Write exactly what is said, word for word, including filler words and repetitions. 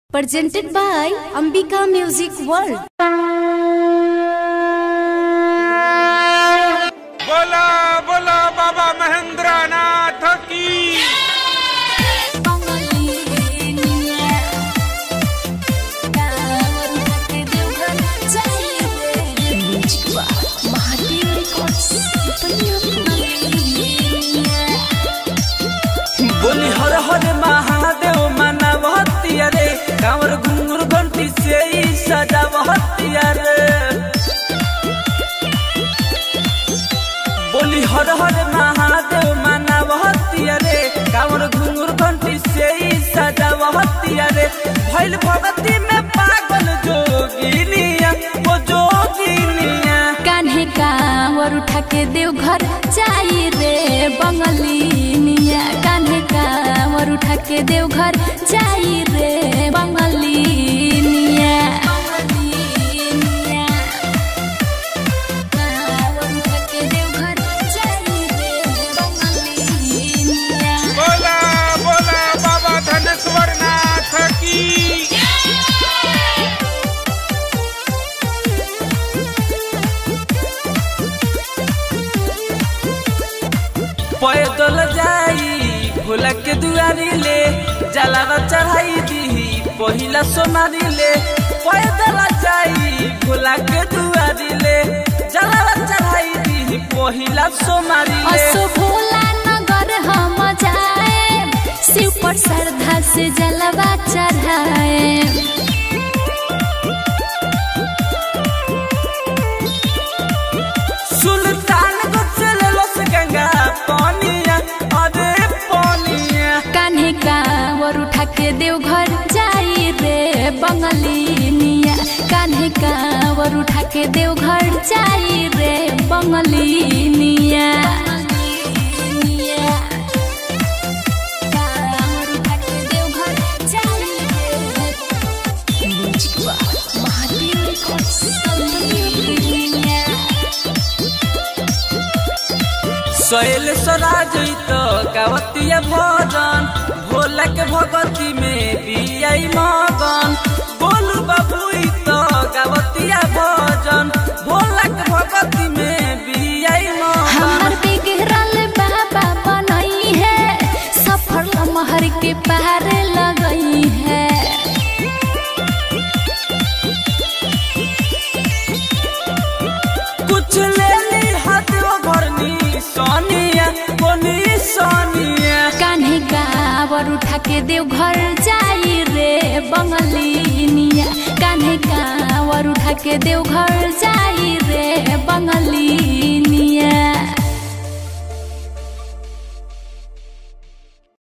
Presented by Ambika Music World. बोला बोला बाबा महेंद्र नाथ की। बोली हर हर महादेव मना बहतिया रे, कांवर घुंघरू घंटी से ही सजा बहतिया रे। बोली हर हर महादेव मना बहतिया रे, कांवर घुंघरू घंटी से ही सजा बहतिया रे। भइल भगती में पागल जोगिनिया, वो जोगिनिया। कान्हे कांवर उठा के देव घर जाई रे बंगलिनिया। कान्हे कांवर उठा के देव घर जाई रे बंगलिनिया। कांवर उठा के देव घर जाई रे बंगलिनिया। बोला बोला बाबा धनेश्वर नाथ की। पैदल जाई भोला के दुआरी ले, जलावा चढ़ाई दी पहिला सोनारी ले। पैदल जाई भोला के दुआरी ले, जलावा चढ़ाई दी पहिला सोनारी ले। असो भोला नगर हम जाए, शिव पर श्रद्धा से जलवा चढ़ाए। सुल्तान को चले लो से गंगा पानिया, अरे पानिया। कान्हे कांवर उठा के देव घर जाई रे बंगलिनिया। कान्हे कांवर उठा के देव घर जाई रे बंगलिनिया। कांवर उठा के देव घर जाई रे महादेव रिकॉर्ड्स बंगलिनिया। सोहेल स्वराज तो गावतिया भजन, भोला के भगती में बियाई मगन। बोलू बाबू तो गावतिया भजन, भोला के भगती में बियाई मगन। हमर बिगड़ल बाबा बनई है, सफल महर के पार लगई है। कुछ ले ली हाथ भरनी सोनिया, कोनी सोनिया। कान्हे कांवर उठा के देव घर जाई रे बंगलिनिया। कान्हे कांवर उठा के देव घर जाई